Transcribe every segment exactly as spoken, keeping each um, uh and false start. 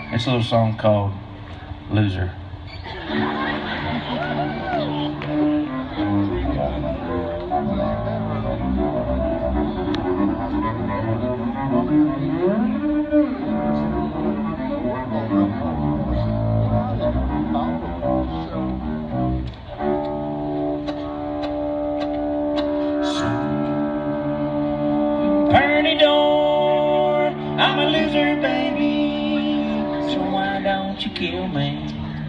It's a little song called Loser. Pearly door, I'm a loser, baby, so why don't you kill me?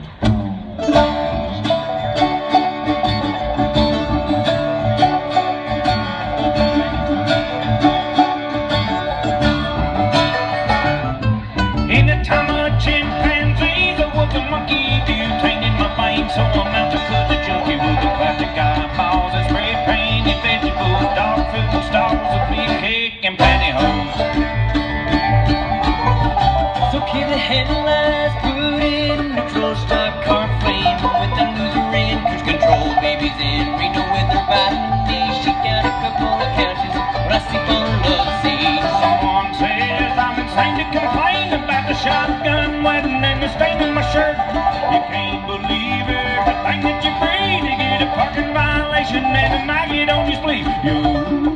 In the time of chimpanzees, I was a monkey detained my veins, so I'm out to cut the junkie with the plastic eyeballs and spray paint and vegetables, dog food and stars, a big cake and pantyhose. So kill the headlights, put it in neutral, start car flame with the loser in cruise control. Baby's in Reno with her vitamin D. She got a couple of couches, but I sleep on love seat. Someone says I'm insane to complain about the shotgun wedding and the stain in my shirt. You can't believe everything that you breathe. You get a parking violation and a maggot on your sleeve. You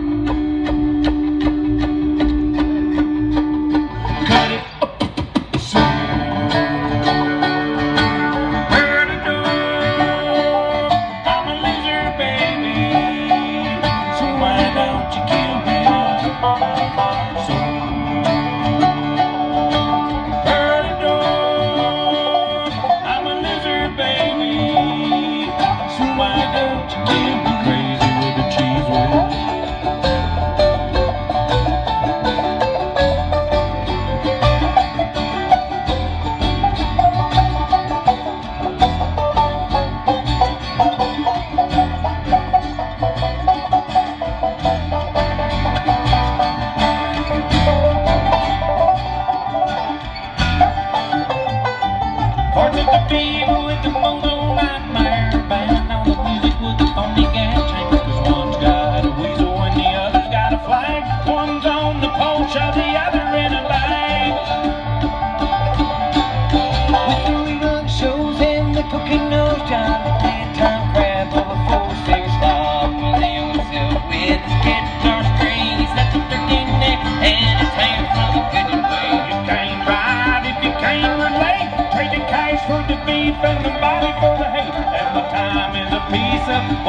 and the body for the hate, and the time is a piece of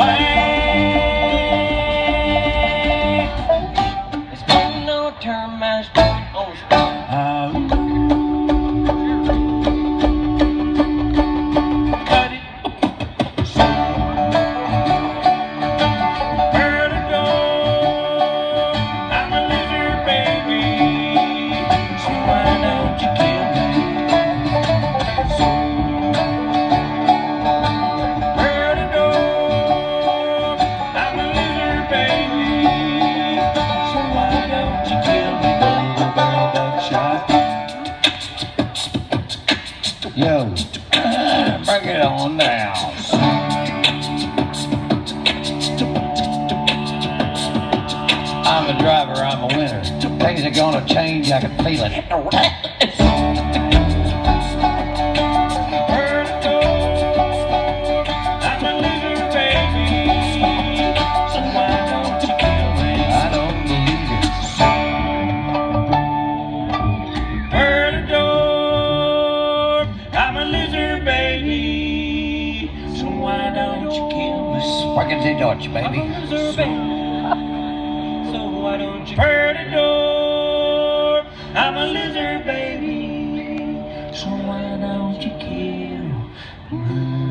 waste. It's been no term as on cut it. Where to go? I'm a loser, baby, so why don't you kill me? So yo, bring it on down. I'm a driver, I'm a winner. Things are gonna change, I can feel it. Sparking the Dodge, baby. So, so why don't you hurt the door? I'm a loser, baby. So why don't you kill me?